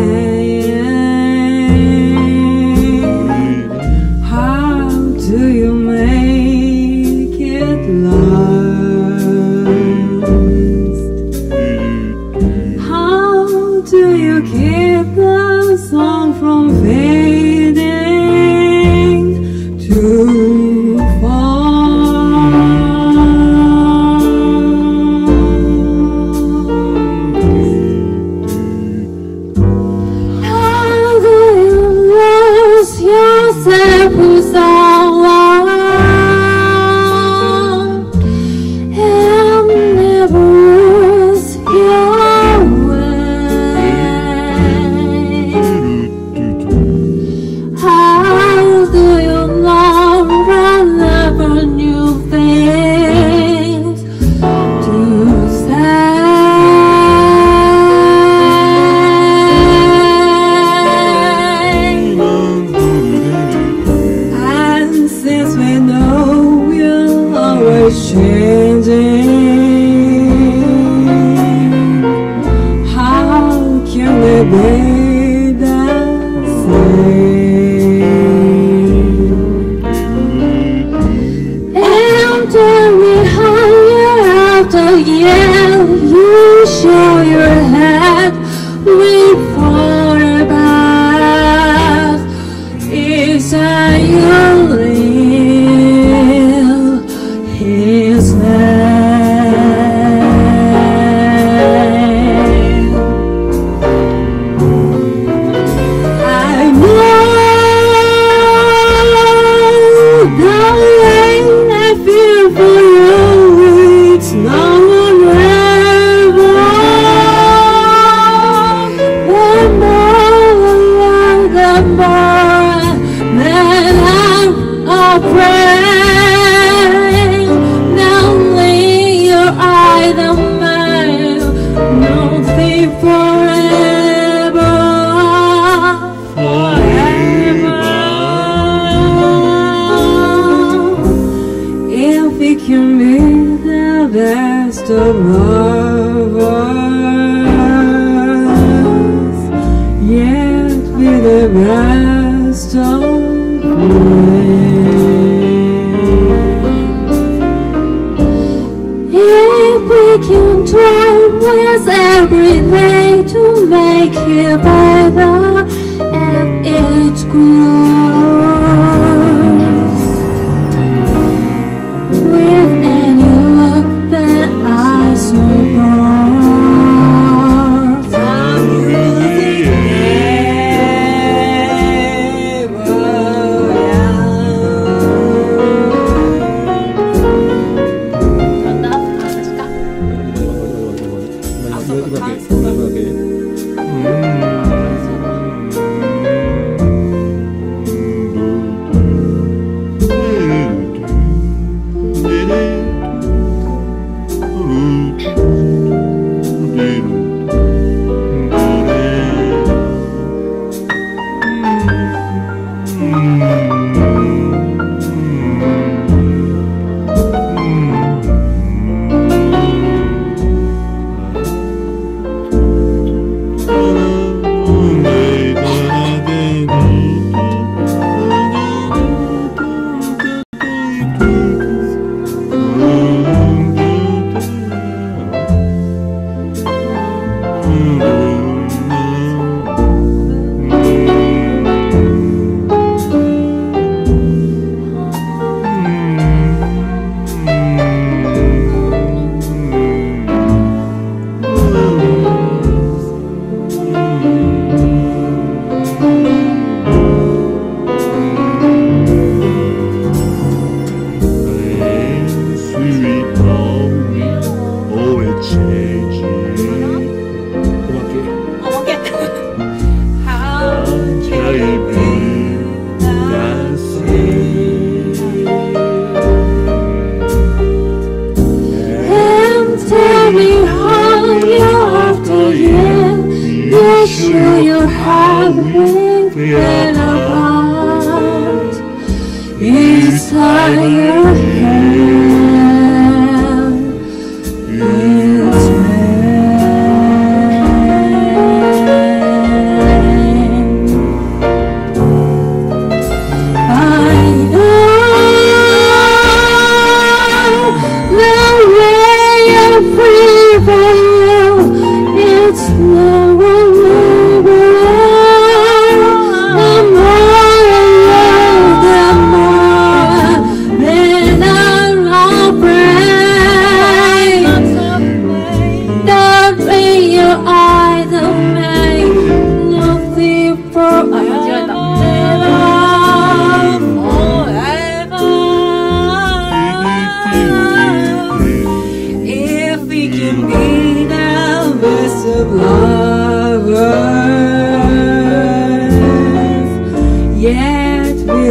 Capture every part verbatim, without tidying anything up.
How do you make it last? How do you keep the song from fading too far? How do you lose yourself with someone and never lose your way? How do you love and never new things to say? And since we know we're always changing, how can we be the same? And tell me how year after year you show your head with photographs. Is that you live his name? I know the way I feel for you, it's no one ever. The more I love, the more that I'm afraid. Now only your eye, the man, nothing forever, forever. If we can be the best of lovers, yet be the best of friends. If we can try with every day to make it better and it grows, with any look that I suppose I'm losing never sure you're having been apart inside your hand. It's red.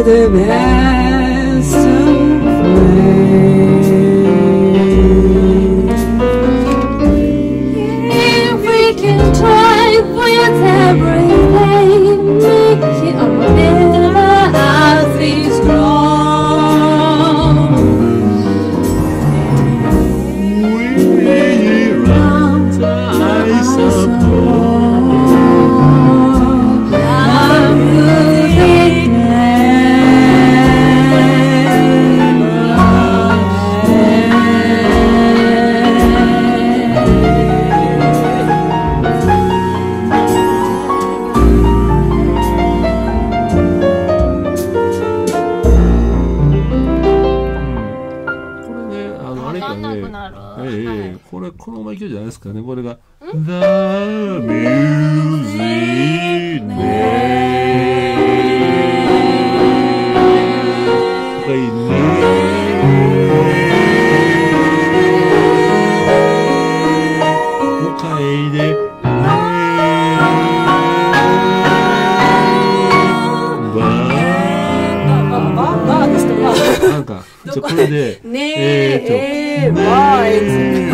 the best of ways. If we can try with everything, make it a better as we strong. We run, I suppose.これこのままいけるじゃないですかね。これが The Music Day おかえりでなんかじゃこれでねええーわーえ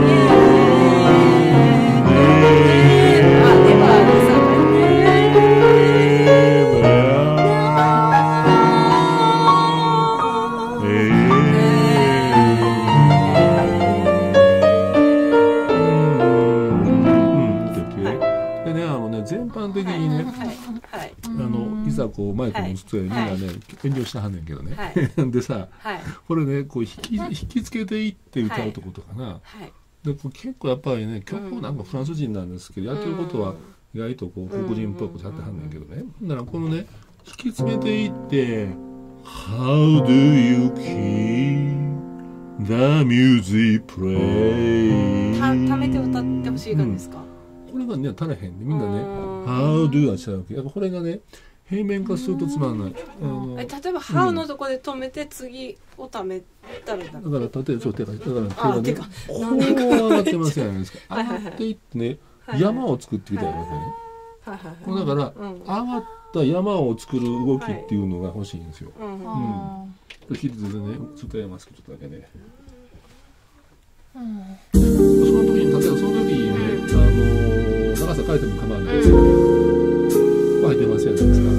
全般的にね、あのいざこうマイク持つとみんなね遠慮してはんねんけどね。でさ、これねこう引き引きつけていって歌うとことかな。でこう結構やっぱりね曲なんかフランス人なんですけどやってることは意外とこう黒人っぽいことやってはんねんけどね。だからこのね引きつけていって「How do you keep the music play」 ためて歌ってほしい感じですか。 これがね足らへんねみんなね「How do」はしちゃうわけ。やっぱこれがね平面化するとつまんない。あの例えば「How」のとこで止めて次をためたらだから例えばちょっと手がだから手がねこう上がってますじゃないですか。上がっていってね山を作ってきたわけね。だから上がった山を作る動きっていうのが欲しいんですよ。うん。ヒッズでねちょっとやりますけどちょっとだけね。その時に例えばその時にねあの長さ変えても構わないですけど入ってますじゃないですか。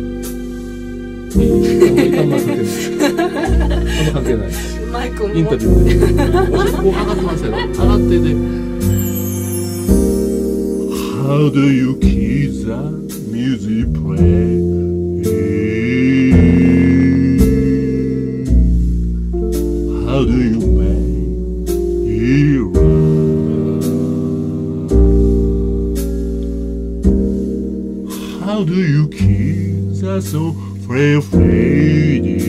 あんま関係ないですあんま関係ないですマイクをインタビューでこう上がってますよ上がってね How do you keep the music play How do you make it run How do you keep the song free fading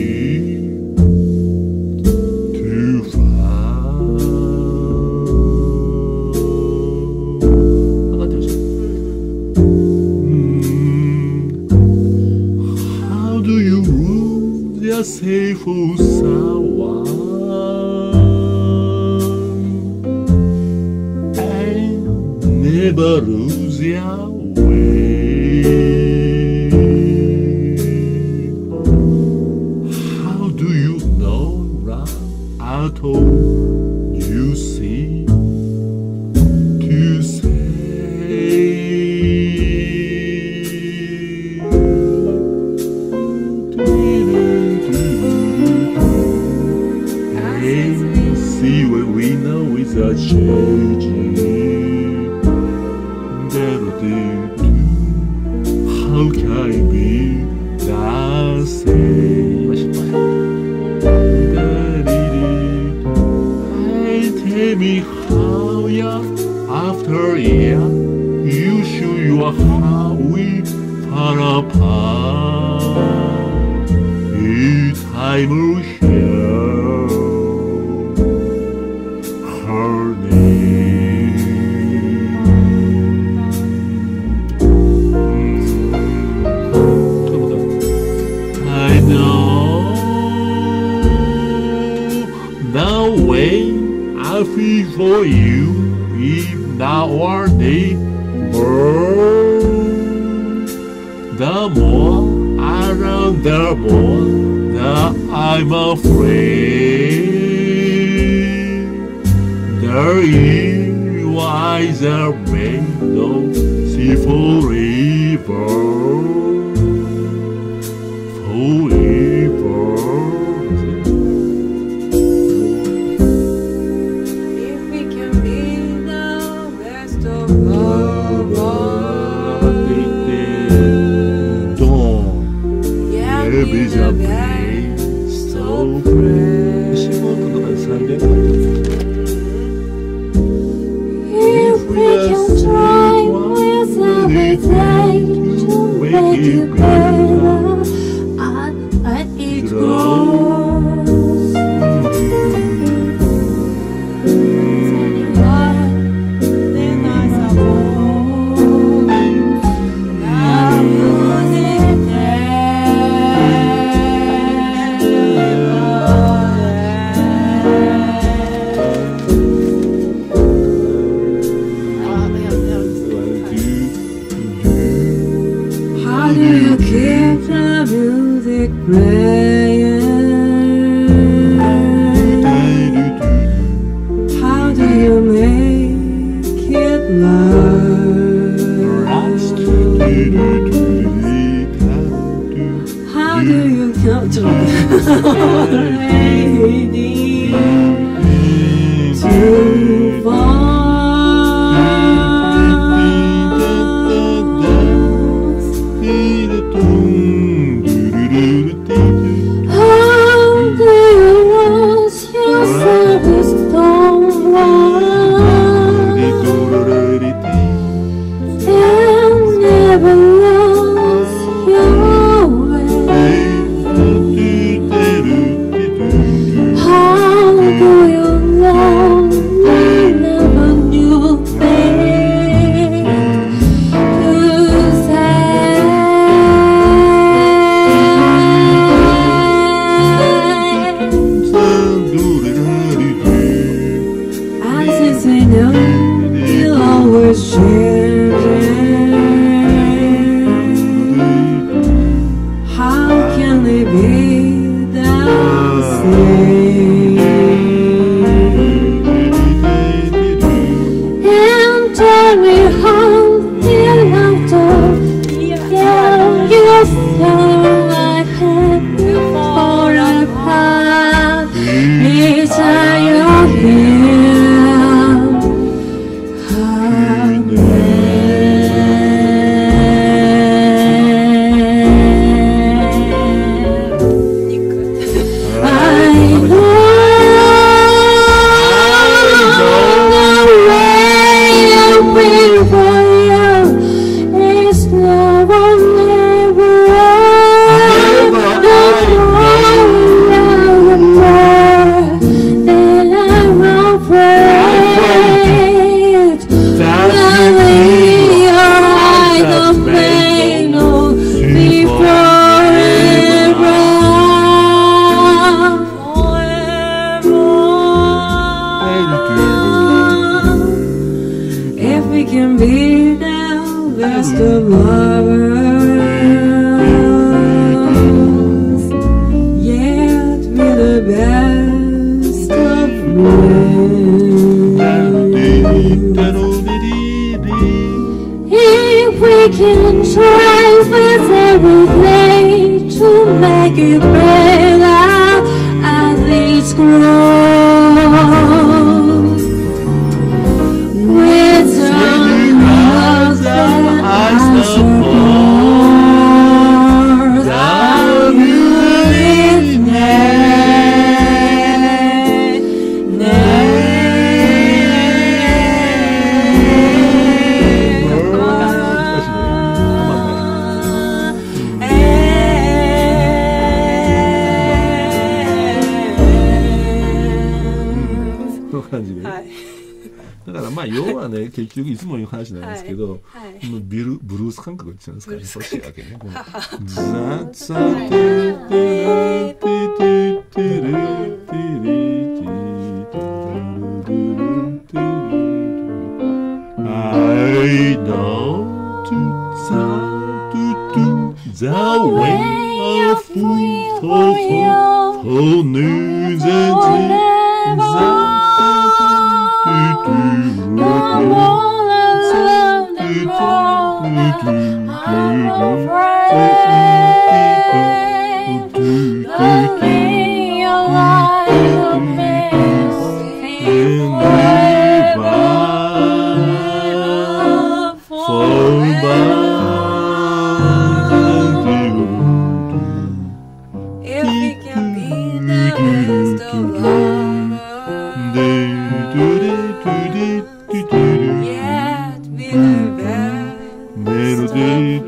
too far 上がってほしい How do you lose the safe someone and never lose your You see to say and see what we know is a changing melody too How can it be the same Tell me how ya after year you show your how we far apart. Each time we hear her name. Mm. I know the way I feel for you if nowadays burn the more I run And the more that I'm afraid, the evil eyes are made of see forever, forever. If we can be the best of lovers, don't yeah, ever be be the the best best of of friends. 仕事とかでさんれん If we can try with everything to make it better, and let it grows. Then I suppose that music How do you keep the music playing? How do you make it loud? How do you control lady too far? How do you lose yourself in someone and never lose your way? How do you love me never knew things to say? And since we know you'll always changing, how can they be the same? And tell me how you love to yeah, you so I had you for a part. Each time you're here, I know the way I feel for you is never, never, then I'm afraid that we are either pain or be forever, forever. If we can be the best of lovers, yet be the best of friends. If we can try with everything to make it better as it grows, with some love that I suppose that you live だからまあ要はね結局いつも言う話なんですけど、 はいはい、 このビルブルース感覚って言うんですかね、そういうわけね。このザザテテテテテレテレテテテ I know to the way I feel for you. Oh, news and No more alone and wrong. I'm afraid. Loving your life will miss me forever. If we can be the best of lovers, yet be the best of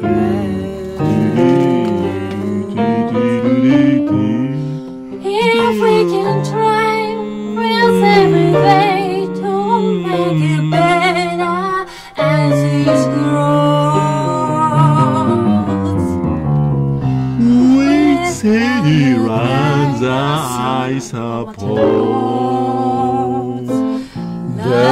if we can try with every day to make it better as it grows. With steady runs, I suppose the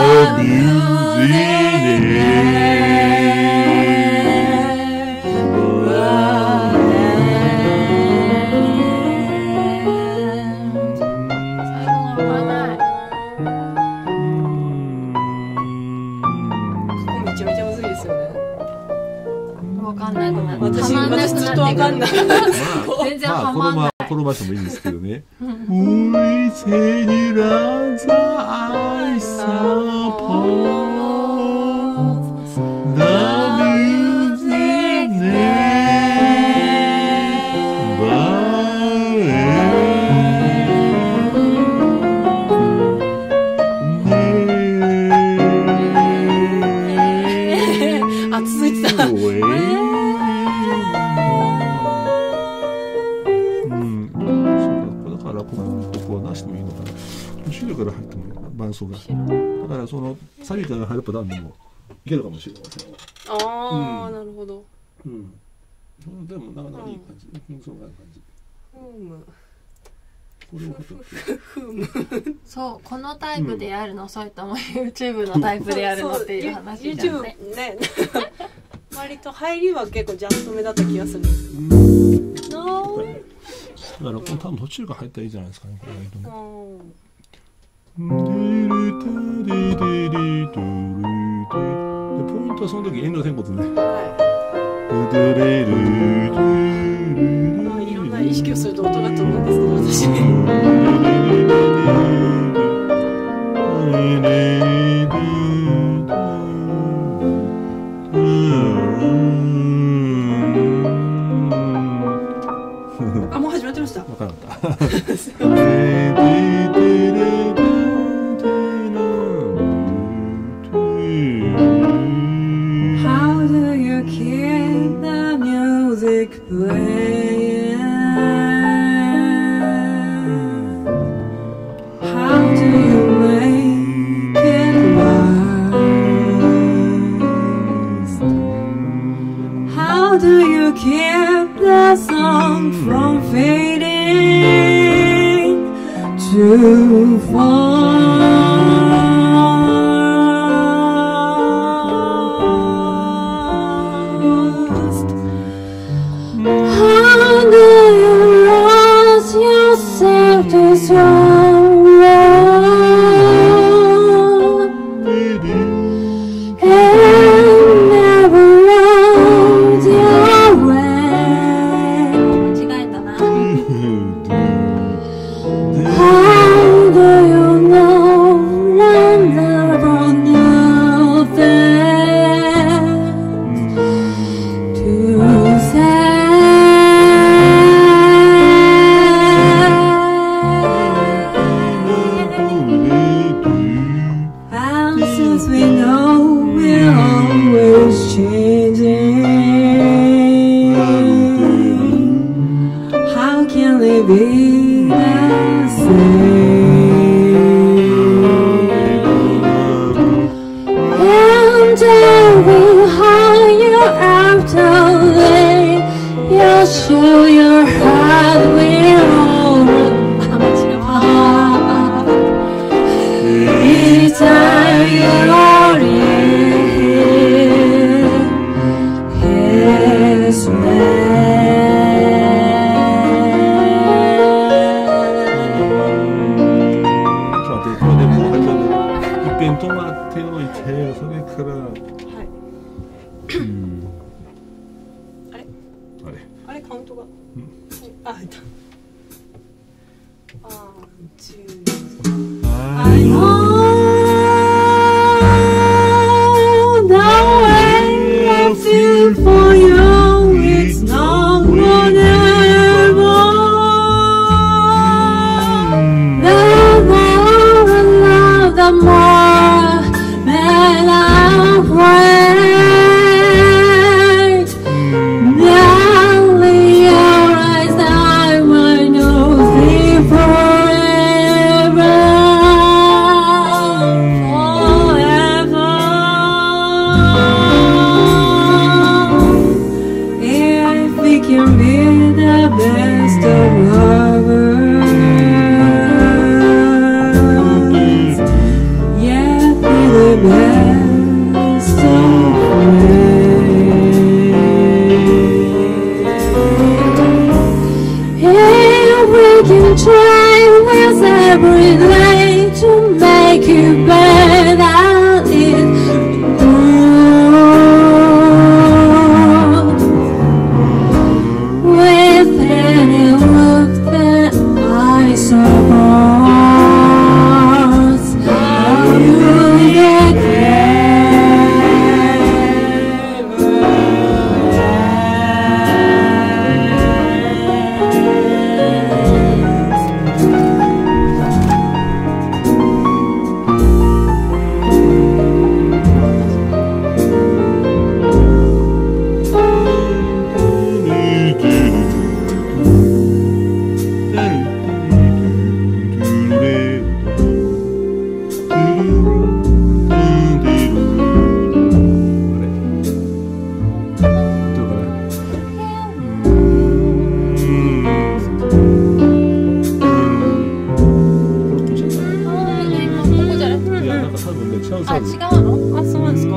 私、私ずっとわかんない。全然ハマんない。 転ばしてもいいんですけどね。We say it as I suppose the music never あ、続いてた。 後ろから入っても伴奏がだからそのサビから入るパターンでもいけるかもしれません。 ああ、うん、なるほど。 うん。でもなかなかいい感じ。うん、そうな感じ。 ふむ。 これをふむ。そうこのタイプでやるの、うん、それとも YouTube のタイプでやるのっていう話じゃんね。YouTube ね。割と入りは結構ジャストめだった気がする。No。 だからこの多分途中が入ったらいいじゃないですかね。これがいいと思う。でポイントはその時遠慮せんことね。 いろんな意識をすると音が飛ぶんですけど私。あ、もう始まってました。 わからなかった。 Too fast. How do you lose yourself to sorrow and never lose your way? 間違えたな。 Show your heart will each time you're in his name. から、はい、うん、 あれあれあれカウントが、うん、あ、いた。あ、じゅう。I know the way I feel for you. It's not whatever. The more I love, the more that I'm afraid. Darling, your eyes are my nose deep forever, forever. If we can be the best of lovers, yeah, be the best of friends. If we can try with every day to make it better, it's true. With any look that I suppose you'll getあ、違うの？あ、そうなんですか？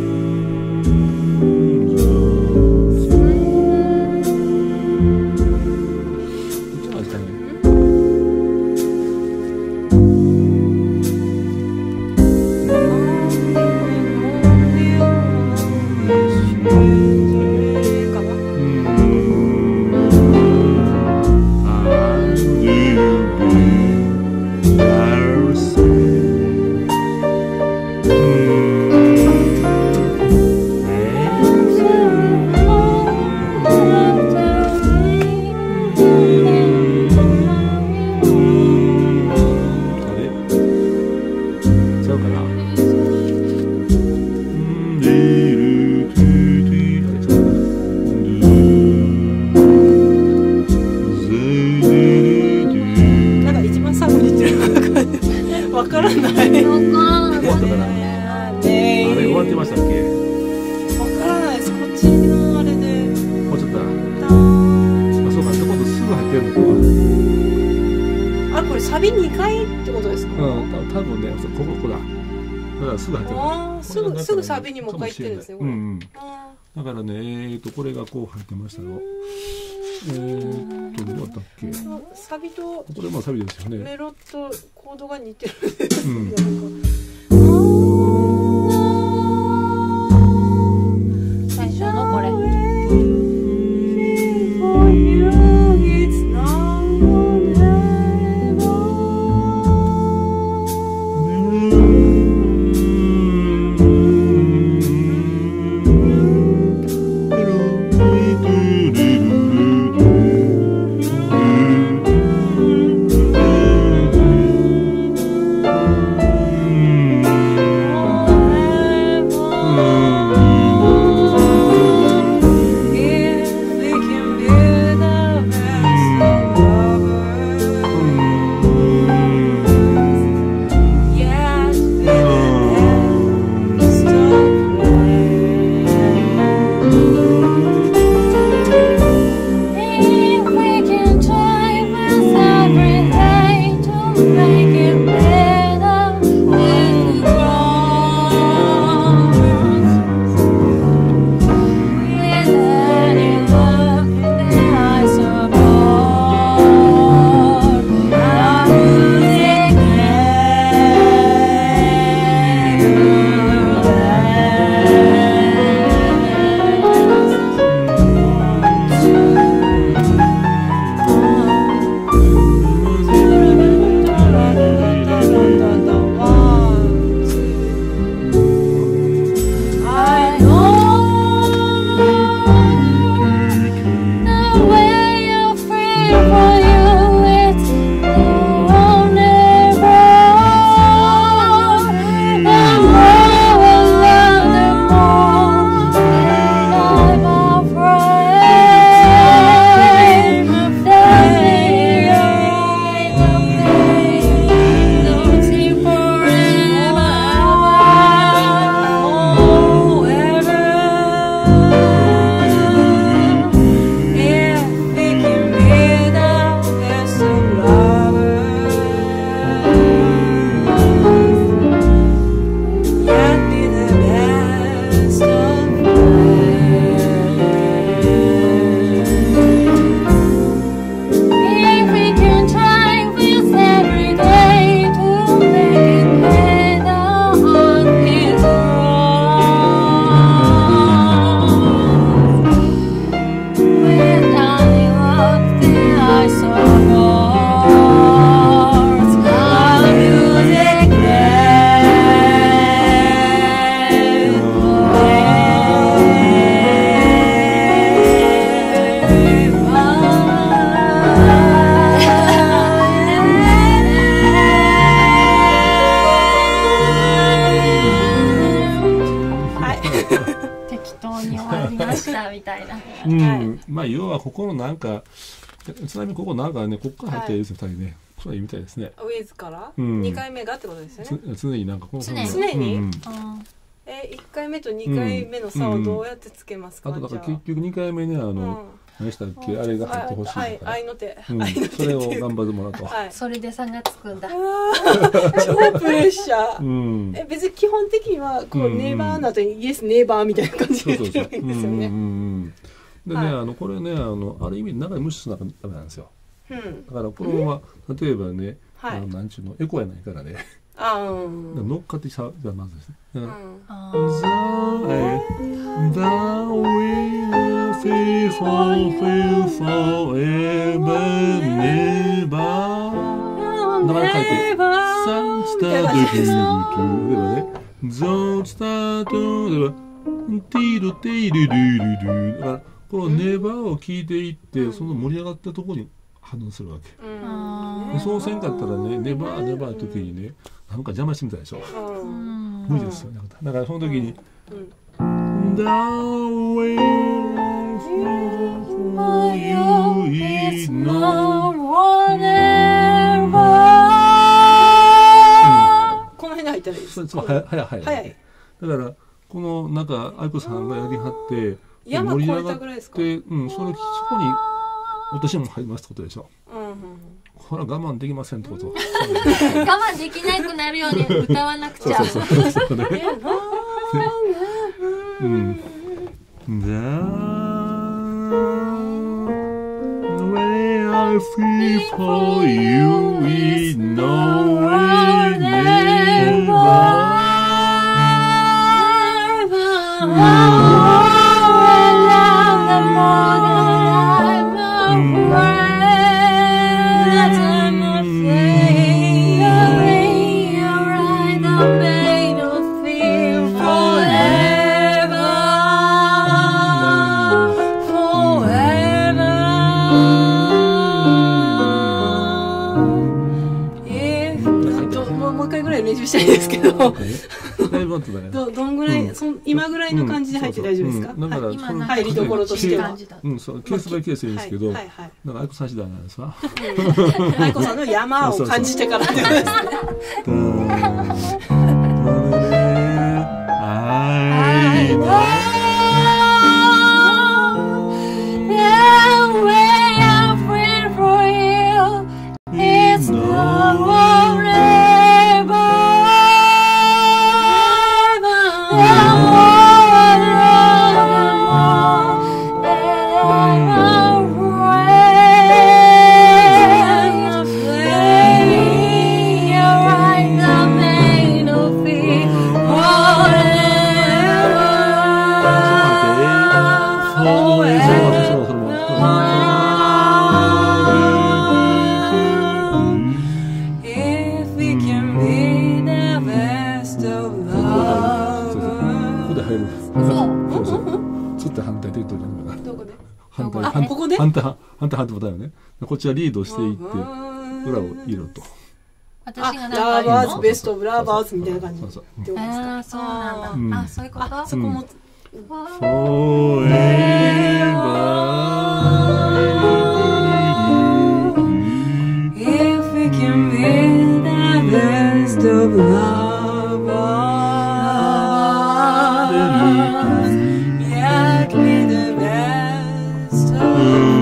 わからない。わからない。終わったかな。あれ終わってましたっけ？わからないです。こっちのあれで。もうちょっと。あ、そうか。ってことすぐ入ってるのか。あ、これサビにかいってことですか？うん、多分ね、ここここだ。だからすぐ入ってる。ああ、すぐすぐサビにもう一回行ってるんですね。うんうん。だからね、えっとこれがこう入ってましたよ。えーっとどうだったっけ？サビとこれまあサビですよね。メロとコードが似てる。うん。最初のこれ。 うんうん、まあ要はここのなんかちなみにここなんかねここから入ってるんですよふたりね。そういうみたいですね。 ウィズからにかいめがってことですよね。 常になんかこの常に。えいっかいめとにかいめの差をどうやってつけますか。 あとだから結局にかいめにあの何したっけあれが入ってほしいから。 愛の手。 それを頑張ってもらうと。 それで差がつくんだ。 超プレッシャー。え別に基本的にはこうネバーなどにイエスネバーみたいな感じで言ってるわけですよね。 でねあのこれねあのある意味長い無視しなきゃダメなんですよ。だからこのまま例えばねなんちゅうのエコやないからね。乗っかってしゃじゃまずですね。The will feel feel forever never 名前書いて Sun star do do ではね Zone star do では Tiru tiru do do だからこのネバーを聞いていってその盛り上がったところに反応するわけ。そうせんかったらねネバーネバーの時にねなんか邪魔してみたでしょ。無理ですよね。だからその時に「The way for you is no whatever」 この辺に入ったらいいです。 それつまり早い早い早い。だからこのなんか愛子さんがやりはって盛り上がってうんそれそこに私も入りますってことでしょ。これは我慢できませんってこと。 我慢できなくなるように歌わなくちゃ。 そうそうそうそうね。うん。The way I feel for you is no way never. したいですけどどどんぐらい、うん、そ今ぐらいの感じで入って大丈夫ですか。 だから入りどころとしては、 うん、そうケースバイケースいいんですけど、なんか愛子さん次第なんですわ。 愛子さんの山を感じてからってことですね。 反対反対反対ボタンよね。こっちはリードしていって裏を入れると。 私がなんかラバーズベストオブラバーズみたいな感じ。 そうそう。 ああそうなんだ。あそういうこと。 そこも。If we can be the best of lovers, yet be the best of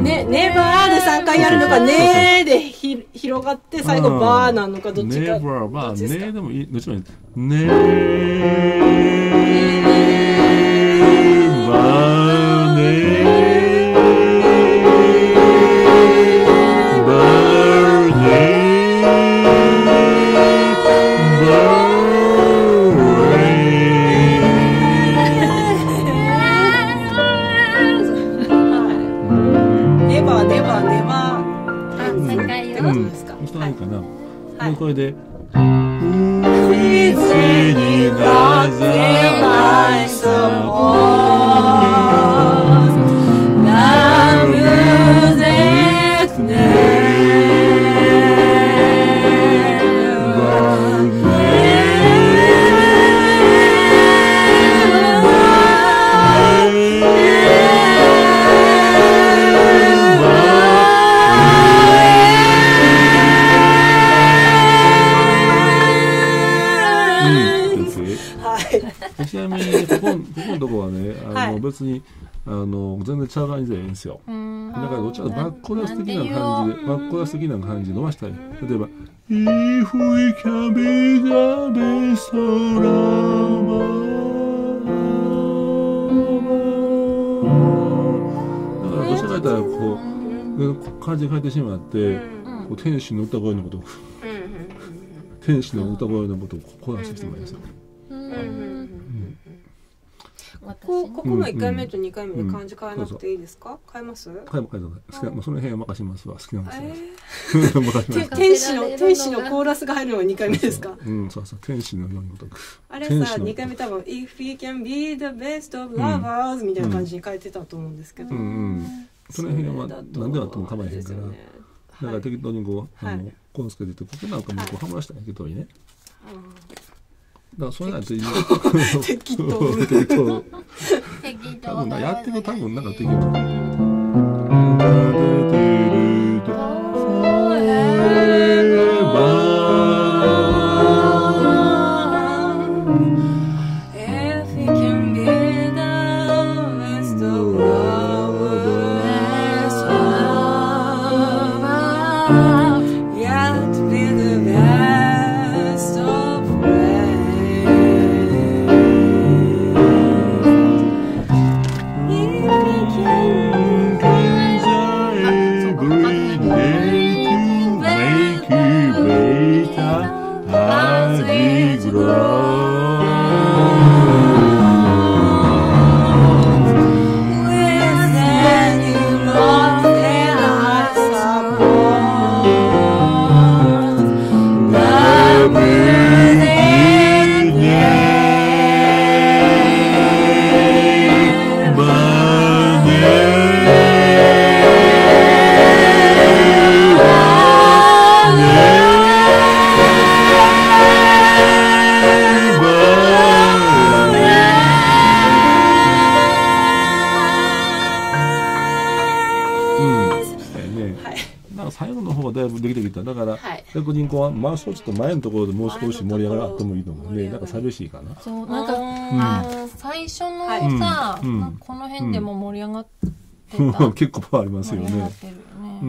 ね、ネバーでさんかいやるのか、ねーでひ広がって最後バーなのかどっちか。 ネバー、まあ、ねーでもいい、どっちもいい。ねーバーねーバーねーバーネバーネバーネバー正解よ。 うん、人はいいかな。 はい、 これで。 いつになってないそラブゼクネちなみにここ、ここのとこはね、あの、はい、別にあの全然ちゃう感じでいいんですよ。だからどっちかとバッコラス的な感じで、バッコラス的な感じで伸ばしたい。例えば、If we can be the best lover だからどちらかというとこう感じ変えてしまって、こう天使の歌声のことを天使の歌声のことをこなしてしてもいいですよ。 こ, ここのいっかいめとにかいめで漢字変えなくていいですか？変えます？ 変え変えた好きな、まあ、その辺は任しますわ。好きなんですよ。 えー、天使の天使のコーラスが入るのがにかいめですか？ うん、そうそう、天使のようにごとく。 あれさ、にかいめ多分 If we can be the best of lovers、うん、みたいな感じに変えてたと思うんですけど。うんうん。その辺は何であっても構えへんから。だから適当にこう、あのコンつけてて、ここなんかもうこうはまらしたんやけどいいね。だからそれなんて適当適当適当多分やってる多分なんか適当逆にこうまあそうちょっと前のところでもう少し盛り上がってもいいと思うね。なんか寂しいかな。 そうなんか、うん、最初のさ、うん、この辺でも盛り上がってた。 結構パワーありますよね。ねうん、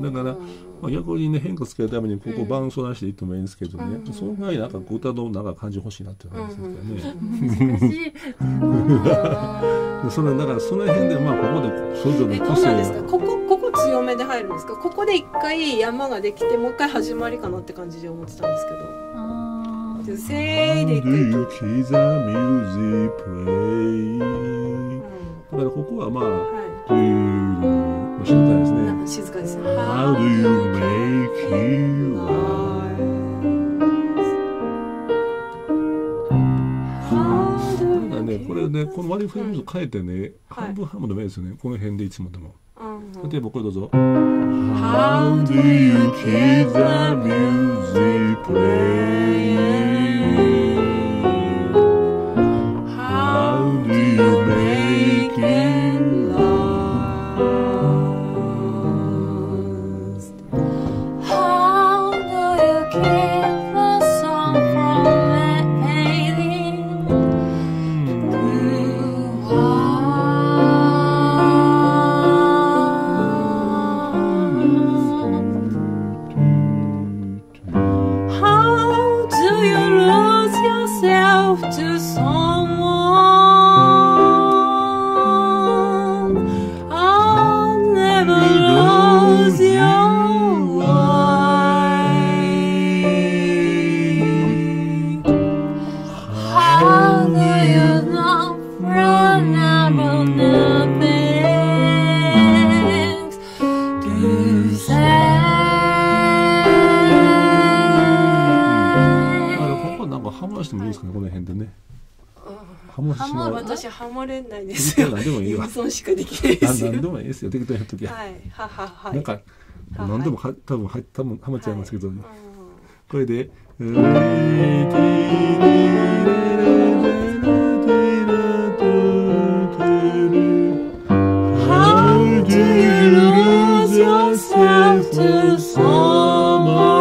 だから、まあ、逆にね変化つけるためにここ伴奏なしでいってもいいんですけどね。うん、そのぐらいなんか歌のなんか感じ欲しいなっていう感じですけどね。難しい。それだからその辺でまあここでそれぞれの個性が。ここここ強めで入るんですか？ここで一回山ができてもう一回始まりかなって感じで思ってたんですけど。ああ。でせーで一回。 だからここはまあ、というの静かですね。 静かですね。 How do you make you life? なんかね、これね、この割り振りを変えてね、半分半分でもいいですよね。この辺でいつもでも。例えばこれどうぞ。How do you keep the music playing?How do you make it last? How do you keep the song from fading? Do I? ハモらしてもいいですかね、この辺でね。ハモらしは私ハモれないですよ。 何でもいいわ。 ユニソンしかできないですよ。 何でもいいですよ。適当にやっときゃ。 はい、ははは。 なんか何でもは多分は多分ハマっちゃいますけど、これで。How do you lose yourself to someone?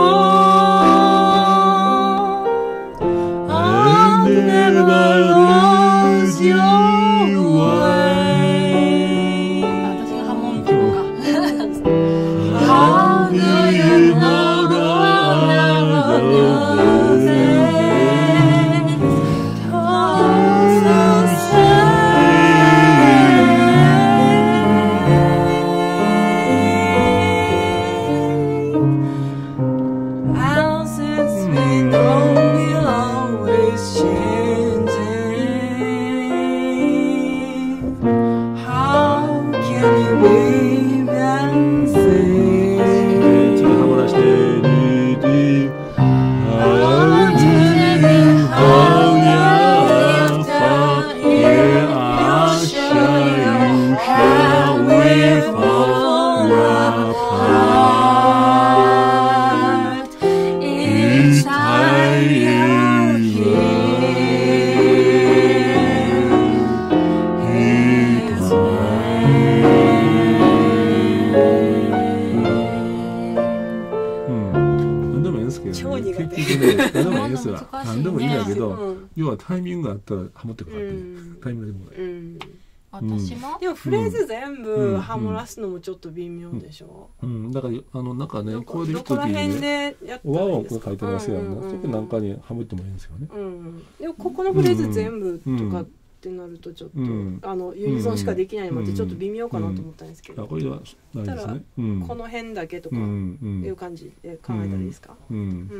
何でもいいんだけど、要はタイミングがあったらハモってくるってタイミングでもない。 私もでもフレーズ全部ハモらすのもちょっと微妙でしょ。 うん、だからあのなんかね、これでどこら辺でやったらいいですか。 和をこう書いてますよね。そこなんかにハモってもいいんですよね。 うん。でもここのフレーズ全部とかってなるとちょっとあのユニソンしかできないのもちょっと微妙かなと思ったんですけど。 これはないですね。 この辺だけとかいう感じで考えたらいいですか。うん。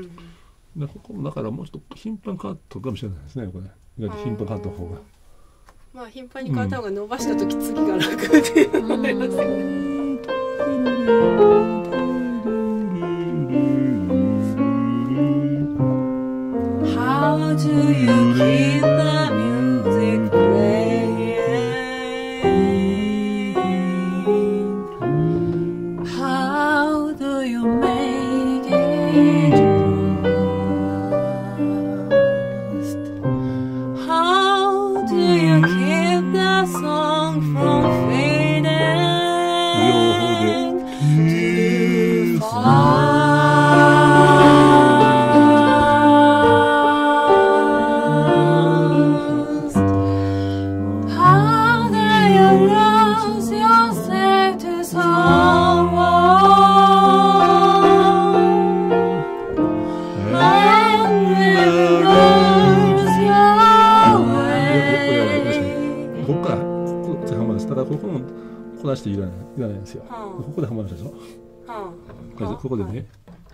でここだからもうちょっと頻繁に変わったかもしれないですね、これ。意外と頻繁に変わった方が。 まあ頻繁に変わった方が伸ばした時次が楽って思いますよね。How do you keep the music playing? How do you make it last?How do you keep the song from fading too fast? How do you lose yourself to someone and never lose your way? ここからここでハマらせたらここもこなしていらないいらないんですよ。ここでハマらせでしょ。ここでね。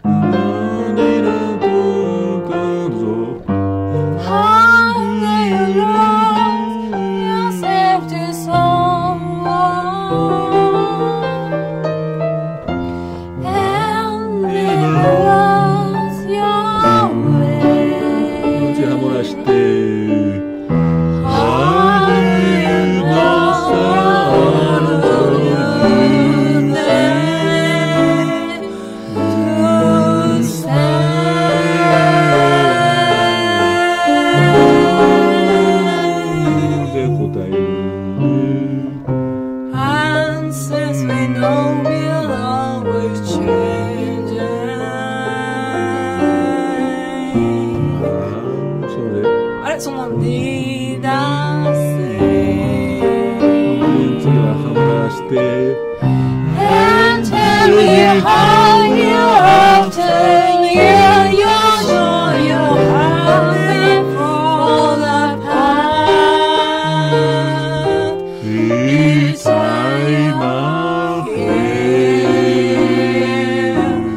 あれそのにだせ次はハマらしてAnd tell me how you often hear your joy your heart will fall apart Each time I hear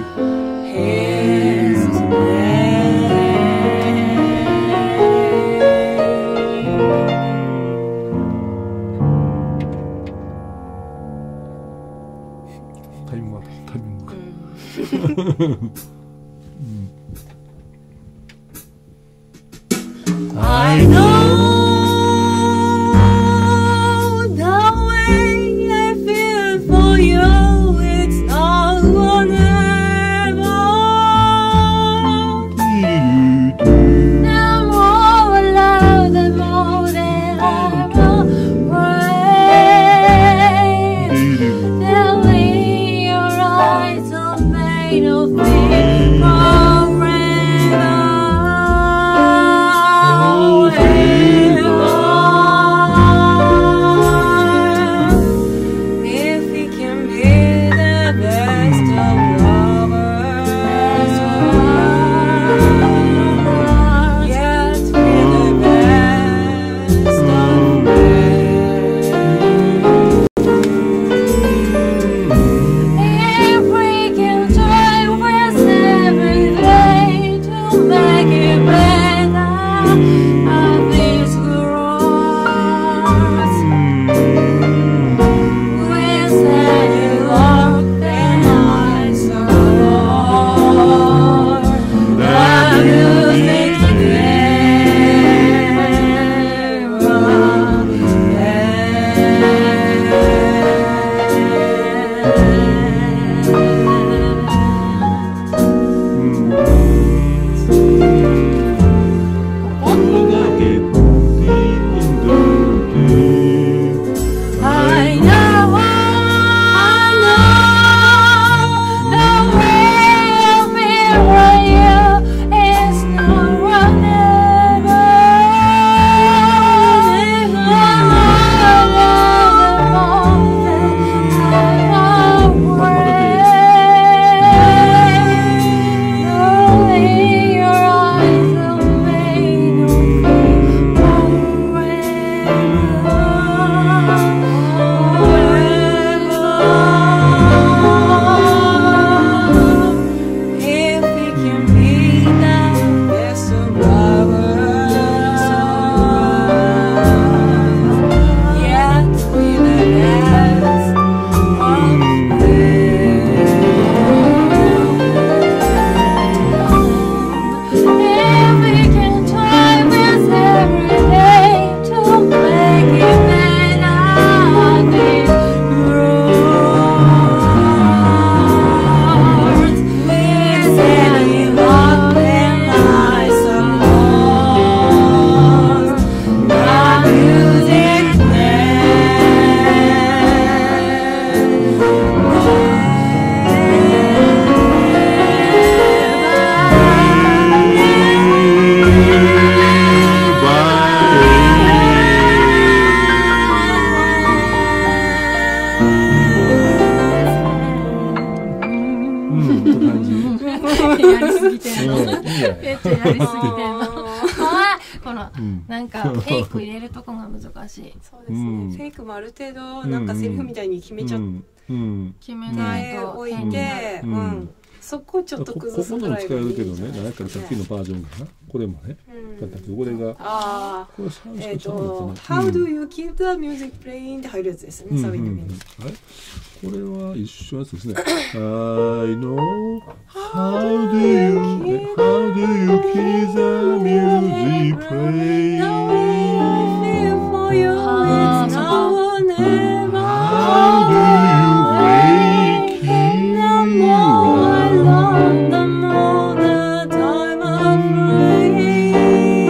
his nameタイムマーク I know the way I feel for you. It's now or never. The more I love, the more that I will pray. Tell me your eyes are made of me forever. If we can be the best of lovers, yet be the best of friends. If we can try with every day to make it better, of these words, we said you are then I saw the music I know, I know the way I feel for you is now or never. The more I only your eyes are made of me If we can be the best of lovers, yet be the best of If we can try with every day to make it better, these words we said we loved and I suppose the musicやりすぎてんの。めっちゃやりすぎてんの。あーこのなんかフェイク入れるとこが難しい。 そうですね。フェイクもある程度なんかセリフみたいに決めちゃっ決めないてとおいて、うんそこをちょっと崩すぐらいがいいんじゃないですかね。 なんかさっきのバージョンかな。これもね。だってこれがあこれサウンドえっサウンドとかな。 How do you keep the music playing って入るやつですよね。そういう意味で。 あれこれは一緒のやつですね。I know how do you how do you keep the music playing? Feel for you, it's now or never. How do you wake The more I love, the more the time I'm free.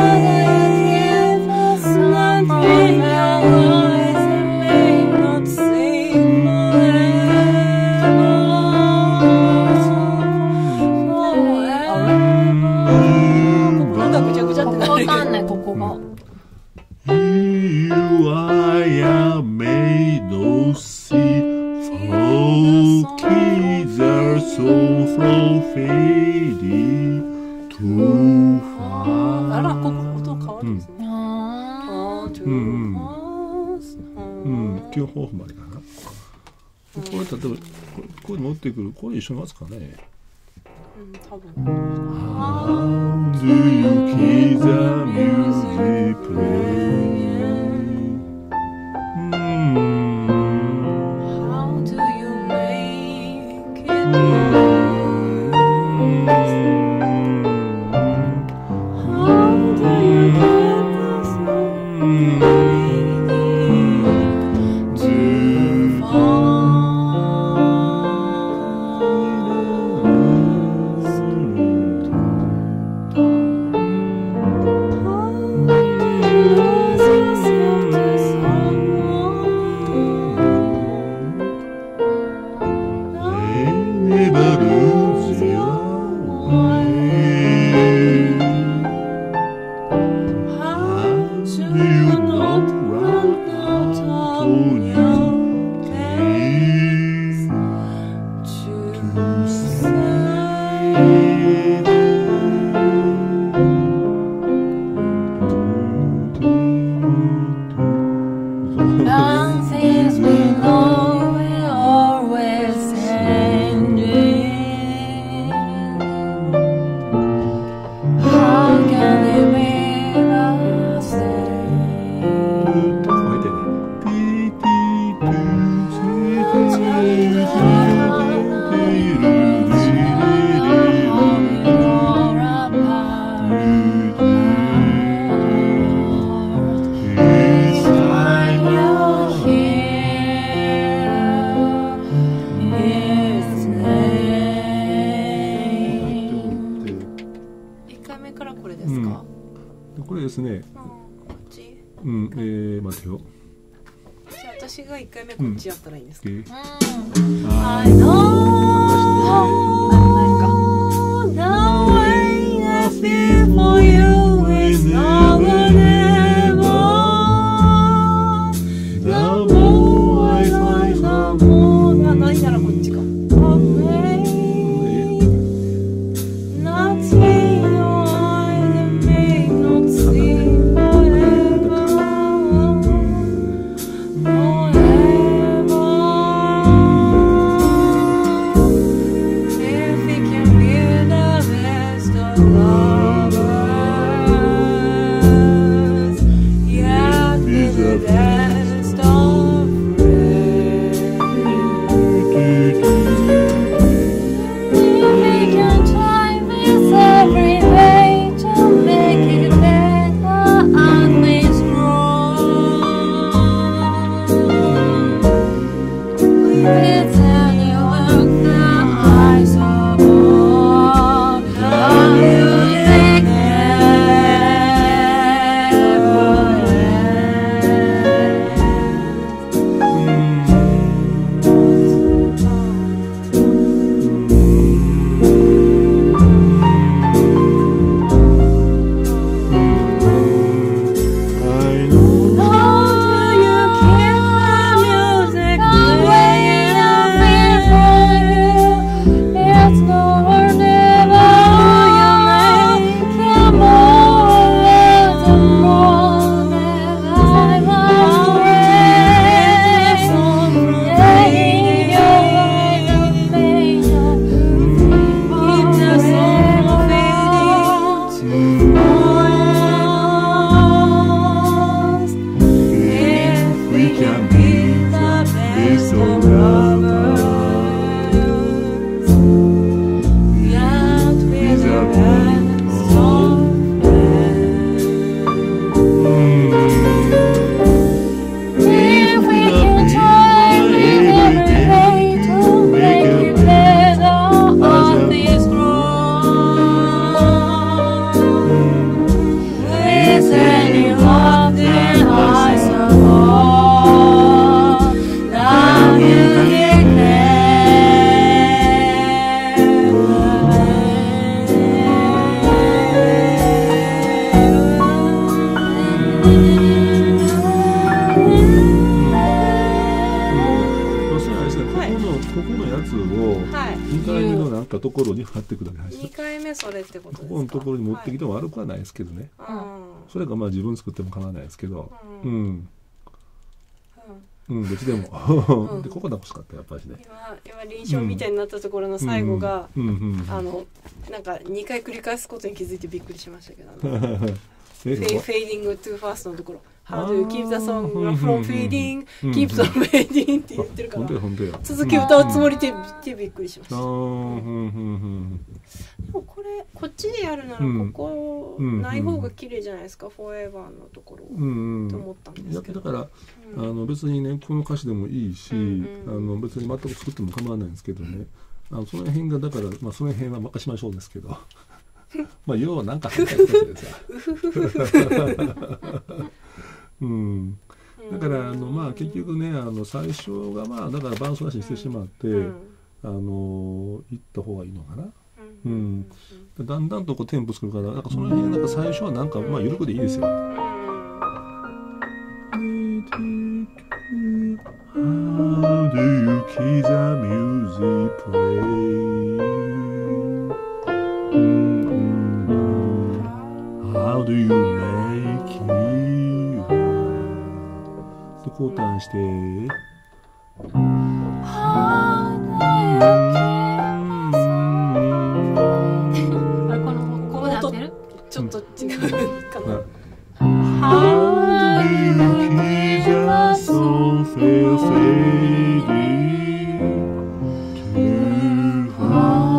Nothing your eyes may not see forever. なんかぐちゃぐちゃってなるけど。 わかんないここが。 You I am made of sea, for kids are so from fading too far. あら、ここ音変わるんですね。 ああー、トゥうんーファースうん、基本ホーフまでかな。これ例えばこれこういうの持ってくるこれ一緒のやつかね。 うん、多分。 How do you keep the music playing? How do you make it? lose your way. How do you know right out on your face to Some things we know will always ending. How can they make us stay? 置いてね。ピーピーピーこれですね。 こっち。 うん、えー、待てよ。 じゃあ私が一回目こっちやったらいいんですか。 うん。 I know the way I feel for you is never, never. The more I find, the more あ、ないならこっちか。 away. Not in your eyes that may not see forever, forever. If we can be the best of lovers, yet be the best of friends. If we can try with every way to make it better and be strong, with any look that eyes above, the music never ends. I know. How do you keep the music playing? I feel for you. It's now or never. The more the more that I must pray. Taking your way and make your keep the song fading. If we can be the best of lovers, yet be the best of friends. If we can try with every way to make it better on this road, with any love that I support, the music そしたらあれですね、ここの、ここのやつをはい。 にかいめのなんかところに貼ってくだけです。 二回目それってことですか。 ここのところに持ってきても悪くはないですけどね。 はい。 それがまあ自分作っても構わないですけど、 ううんん、 うん。 うん、どっちでも。 んで、ここが欲しかったやっぱりね。 今今臨床みたいになったところの最後が、 うん、うん、うん。 あのなんかにかい繰り返すことに気づいてびっくりしましたけど、あのえフェイフェイディング too fast のところ How do you keep the song あー from fading うん keep the fading って言ってるかほんらとやほんとや。 続き歌うつもりでってびっくりしましあー、 た。 うん、うん、うん。 でもこれこっちでやるならうんここうんない方が綺麗じゃないですか、フォーエバーのところを、 うん、うん。 と思ったんでいやすけど。 だから、 うんあの別にねこの歌詞でもいいし、 うんうんあの別に全く作っても構わないんですけどね、あのその辺がだから、まあ、その辺は任しましょうですけどまあ要は何か入ったやつでさうんだからあのまあ結局ねあの最初がまあだから伴奏なしにしてしまって、 うんあの行った方がいいのかな。うん、うん、だんだんとこうテンポ作るから、なんかその辺なんか最初はなんかまあ緩くでいいですよ。How do you keep the music playing? How do you make it? と交代して。 ちょっと違うかな。 How do you keep the song fading too far?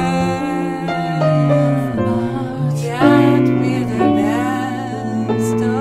Stop.